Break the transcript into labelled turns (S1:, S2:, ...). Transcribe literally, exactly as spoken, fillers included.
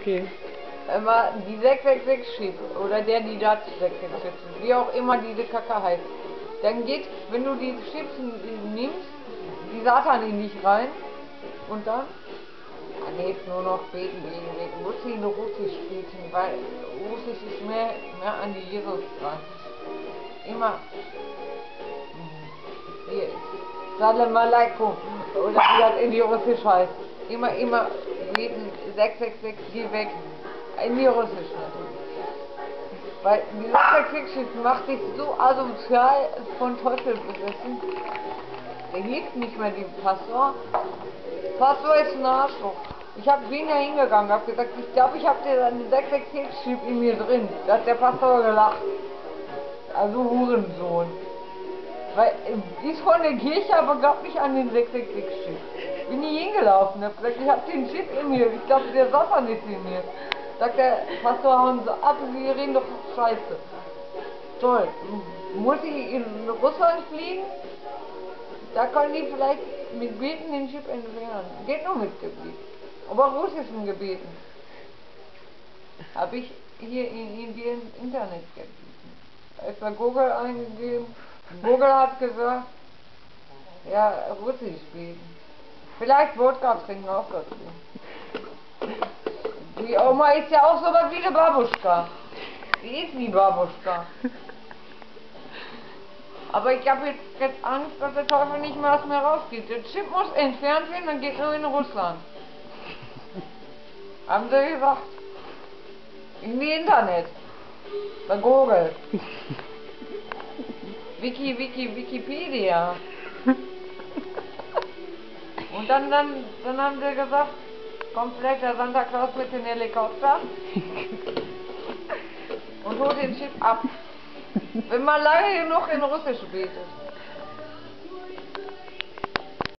S1: Okay.
S2: Immer die sechs sechs sechs schrieb, oder der, die da sechs sechs sechs, wie auch immer diese Kacke heißt. Dann geht, wenn du die Chips nimmst, die Satan in dich rein und dann kann jetzt nur noch beten, beten, beten. Muss sie in Russisch beten, weil Russisch ist mehr, mehr an die Jesus dran. Immer hier ist Salam Aleikum, oder wie das in die Russisch heißt. Immer, immer beten, sechs sechs sechs, geh weg. In die Russisch natürlich. Weil die sechs sechs sechs macht dich so asozial von Teufel besessen. Der hilft nicht mehr dem Pastor. Pastor ist ein Arschloch. Ich hab bin ja hingegangen, hab gesagt, ich glaube, ich hab dir eine sechs sechs sechs-Chip in mir drin. Da hat der Pastor gelacht. Also Hurensohn. Weil, die ist von der Kirche, aber glaubt nicht an den sechs sechs sechs-Chip. Bin ich hingelaufen, hab gesagt, ich hab den Chip in mir. Ich glaube, der Satan ist in mir. Sagt der Pastor, hauen Sie ab, Sie reden doch Scheiße. Toll. Muss ich in Russland fliegen? Da können die vielleicht mit Beten den Chip entfernen. Geht nur mit Gebet. Aber russischen Gebeten. Habe ich hier in Indien im Internet gebeten. Als bei Google eingegeben. Google hat gesagt, ja, Russisch beten. Vielleicht Wodka trinken auch dazu. Die Oma ist ja auch so was wie eine Babuschka. Die ist wie Babuschka. Aber ich habe jetzt, jetzt Angst, dass der Teufel nicht mehr aus mir rausgeht. Der Chip muss entfernt werden, dann geht nur in Russland. Haben sie gesagt. In die Internet. Bei Google. Wiki, Wiki, Wikipedia. Und dann, dann, dann haben sie gesagt, komplett der Santa Claus mit dem Helikopter und holt den Chip ab. Wenn man lange genug in Russisch betet.